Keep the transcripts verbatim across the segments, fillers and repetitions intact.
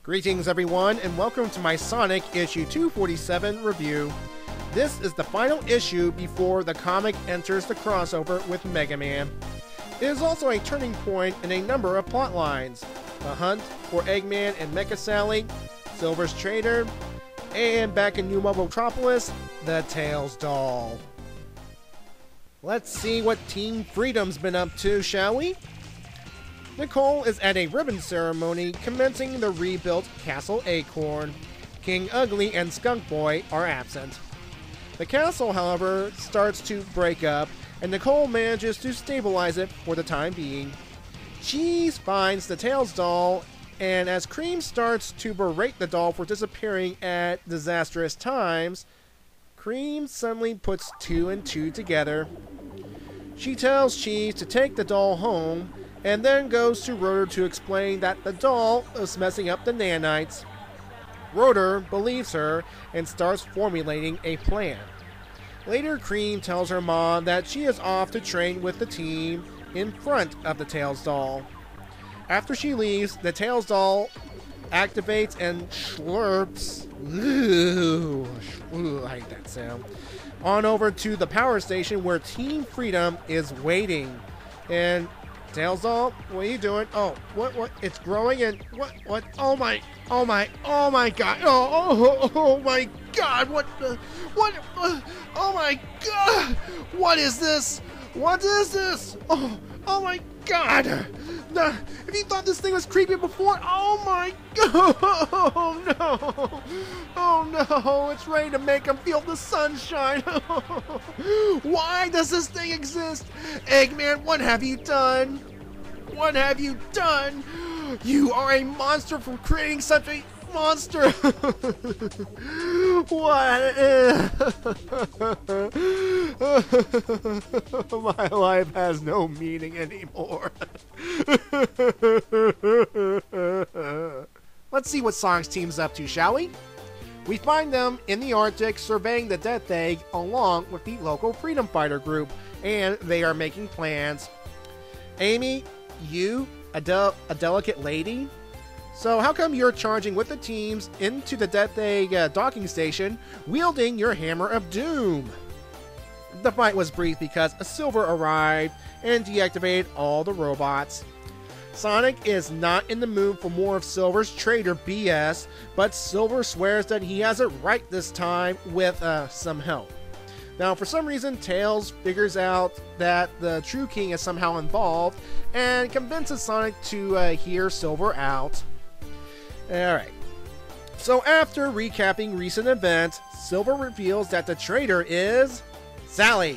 Greetings everyone, and welcome to my Sonic issue two forty-seven review. This is the final issue before the comic enters the crossover with Mega Man. It is also a turning point in a number of plot lines: the hunt for Eggman and Mecha Sally, Silver's Trader, and back in New Metropolis, the Tails doll. Let's see what Team Freedom's been up to, shall we? Nicole is at a ribbon ceremony commencing the rebuilt Castle Acorn. King Ugly and Skunk Boy are absent. The castle, however, starts to break up, and Nicole manages to stabilize it for the time being. Cheese finds the Tails doll, and as Cream starts to berate the doll for disappearing at disastrous times, Cream suddenly puts two and two together. She tells Cheese to take the doll home, and then goes to Rotor to explain that the doll is messing up the nanites. Rotor believes her and starts formulating a plan. Later, Cream tells her mom that she is off to train with the team in front of the Tails doll. After she leaves, the Tails doll activates and slurps, ooh, ooh, I hate that sound, on over to the power station where Team Freedom is waiting. And Tails doll, what are you doing? Oh, what, what, it's growing and what, what, oh my, oh my, oh my god, oh, oh, oh my god, what, the, what, uh, oh my god, what is this? What is this? Oh, oh my god, nah, if you thought this thing was creepy before, oh my god, oh no, oh no, it's ready to make him feel the sunshine. Why does this thing exist? Eggman, what have you done? What have you done? You are a monster for creating such a monster. What? My life has no meaning anymore. Let's see what Sonic's team's up to, shall we? We find them in the Arctic surveying the Death Egg along with the local freedom fighter group, and they are making plans. Amy, you, a, de a delicate lady? So how come you're charging with the teams into the Death Egg uh, docking station, wielding your Hammer of Doom? The fight was brief because a Silver arrived and deactivated all the robots. Sonic is not in the mood for more of Silver's Trader B S, but Silver swears that he has it right this time with uh, some help. Now, for some reason, Tails figures out that the True King is somehow involved and convinces Sonic to uh, hear Silver out. Alright, so after recapping recent events, Silver reveals that the traitor is Sally.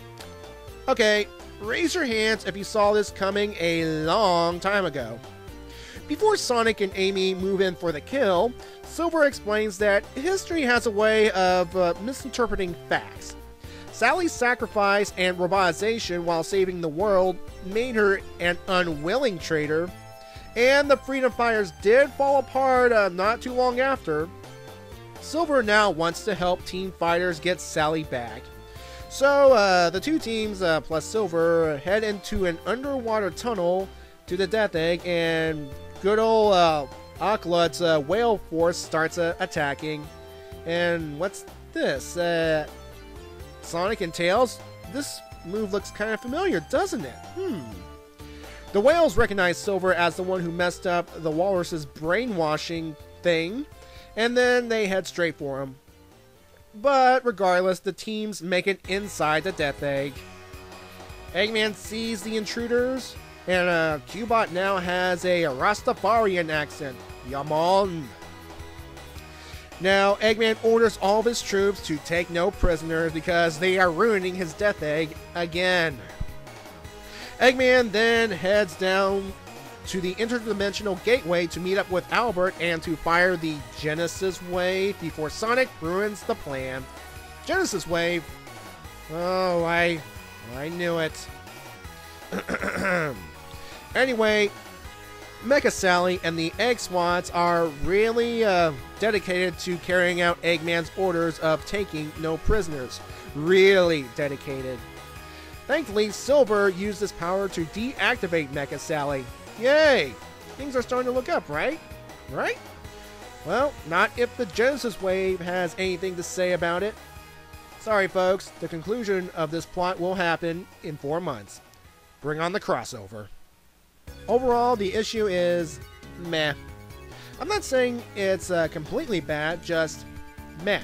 Okay, raise your hands if you saw this coming a long time ago. Before Sonic and Amy move in for the kill, Silver explains that history has a way of uh, misinterpreting facts. Sally's sacrifice and robotization while saving the world made her an unwilling traitor, and the Freedom Fighters did fall apart uh, not too long after. Silver now wants to help Team Fighters get Sally back. So uh, the two teams, uh, plus Silver, head into an underwater tunnel to the Death Egg, and good old uh, Aklut's uh, whale force starts uh, attacking. And what's this? Uh, Sonic and Tails? This move looks kind of familiar, doesn't it? Hmm. The whales recognize Silver as the one who messed up the walrus's brainwashing thing, and then they head straight for him. But regardless, the teams make it inside the Death Egg. Eggman sees the intruders, and uh, Cubot now has a Rastafarian accent. Yamon. Now, Eggman orders all of his troops to take no prisoners because they are ruining his Death Egg again. Eggman then heads down to the interdimensional gateway to meet up with Albert and to fire the Genesis Wave before Sonic ruins the plan. Genesis Wave? Oh, I, I knew it. Anyway, Mecha Sally and the Egg Swats are really uh, dedicated to carrying out Eggman's orders of taking no prisoners. Really dedicated. Thankfully, Silver used his power to deactivate Mecha Sally. Yay! Things are starting to look up, right? Right? Well, not if the Genesis Wave has anything to say about it. Sorry folks, the conclusion of this plot will happen in four months. Bring on the crossover. Overall, the issue is meh. I'm not saying it's uh, completely bad, just meh.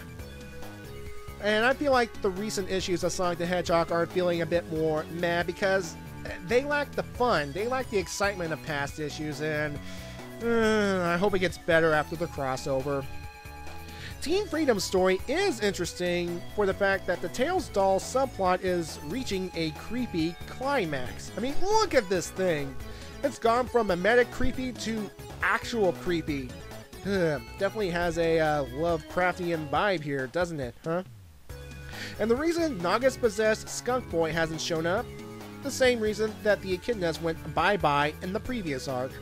And I feel like the recent issues of Sonic the Hedgehog are feeling a bit more meh because they lack the fun, they lack the excitement of past issues, and uh, I hope it gets better after the crossover. Team Freedom's story is interesting for the fact that the Tails doll subplot is reaching a creepy climax. I mean, look at this thing. It's gone from mimetic creepy to actual creepy. Ugh, definitely has a uh, Lovecraftian vibe here, doesn't it, huh? And the reason Naga's possessed Skunk Boy hasn't shown up? The same reason that the Echidnas went bye-bye in the previous arc.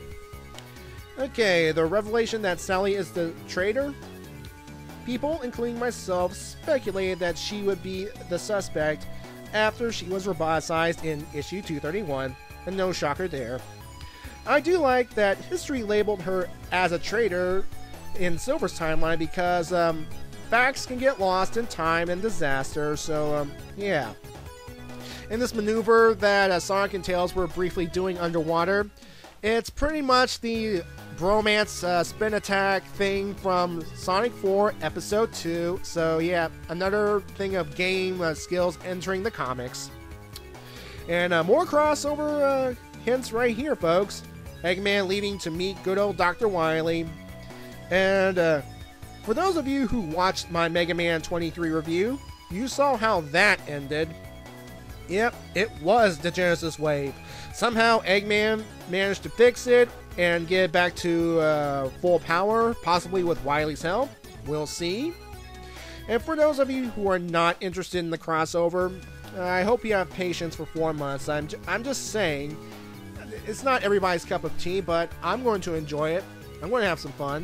Okay, the revelation that Sally is the traitor? People, including myself, speculated that she would be the suspect after she was roboticized in issue two thirty-one, and no shocker there. I do like that history labeled her as a traitor in Silver's timeline because um, facts can get lost in time and disaster, so um, yeah. In this maneuver that uh, Sonic and Tails were briefly doing underwater, it's pretty much the bromance uh, spin attack thing from Sonic four Episode two, so yeah, another thing of game uh, skills entering the comics. And uh, more crossover uh, hints right here, folks. Eggman leaving to meet good old Doctor Wily. And uh, for those of you who watched my Mega Man twenty-three review, you saw how that ended. Yep, it was the Genesis Wave. Somehow Eggman managed to fix it and get it back to uh, full power, possibly with Wily's help. We'll see. And for those of you who are not interested in the crossover, I hope you have patience for four months. I'm, j I'm just saying, it's not everybody's cup of tea, but I'm going to enjoy it. I'm going to have some fun.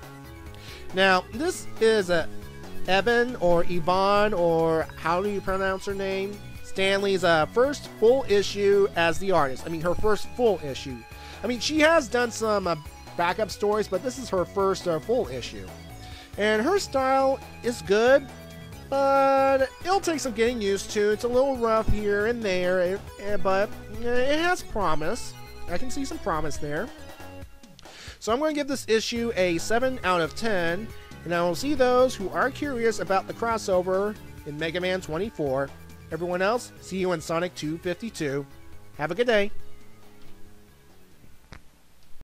Now, this is a Evan or Yvonne, or how do you pronounce her name? Stanley's uh, first full issue as the artist. I mean, her first full issue. I mean, she has done some uh, backup stories, but this is her first uh, full issue. And her style is good, but it'll take some getting used to. It's a little rough here and there, but it has promise. I can see some promise there. So I'm going to give this issue a seven out of ten, and I will see those who are curious about the crossover in Mega Man twenty-four. Everyone else, see you in Sonic two fifty-two. Have a good day.